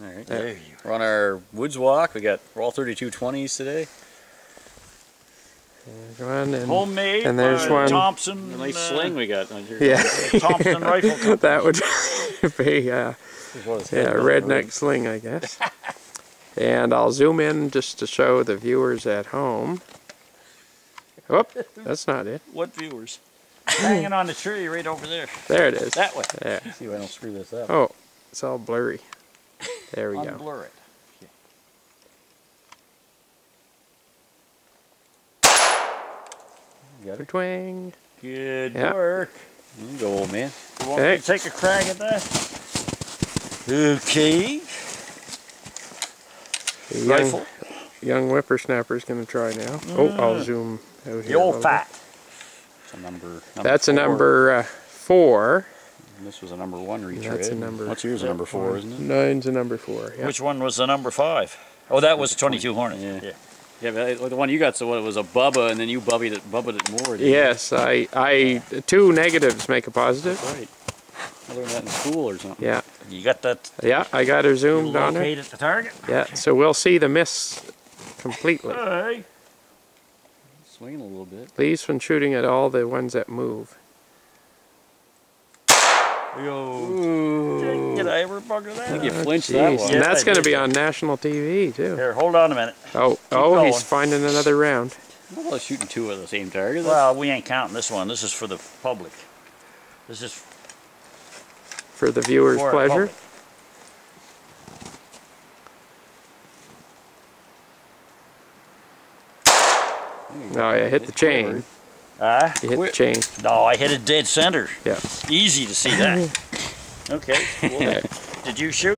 All right. There you We're on our woods walk. We're all 3220s today. There's one, and Homemade and there's by one. Thompson. A nice sling we got on here. Yeah, Thompson Rifle Company. that would be redneck Redneck. sling, I guess. And I'll zoom in just to show the viewers at home. Whoop, that's not it. What viewers? Hanging on the tree right over there. There it is. That way. There. See if I don't screw this up. Oh, it's all blurry. There we go. Unblur it. You got it? Twang. Good Yeah. work. You go, old man. You want me to take a crack at that? Okay. The Rifle. young whippersnapper's going to try now. Oh, I'll zoom out The here. a old little fat. It's a number That's a 4. number 4. And this was a number 1 retread. That's a number. What's yours? A number 4, isn't it? Nine's a number 4. Yeah. Which one was the number 5? Oh, that was 22 Hornet. Yeah. Yeah, but the one you got, so what, it was a Bubba, and then you bubbied it more. didn't you? Yes, I 2 negatives make a positive. Right. I learned that in school or something. Yeah, You got that yeah, I got her zoomed on her. located the target? Yeah, so we'll see the miss completely. Hey. Swinging a little bit. Leaves from shooting at all the ones that move. Yo. Did I ever bugger that? I think you up? flinched that Jeez, one. and Yes, that's I going to did. be on national TV too. Here, hold on a minute. Oh, going. he's finding another round. I'm not shooting 2 of the same target. Well, we ain't counting this one. This is for the public. This is For the viewer's for pleasure. public. Oh, yeah, hit the chain. You hit the chain. No, I hit it dead center. Yeah. Easy to see that. Okay. Well, did you shoot?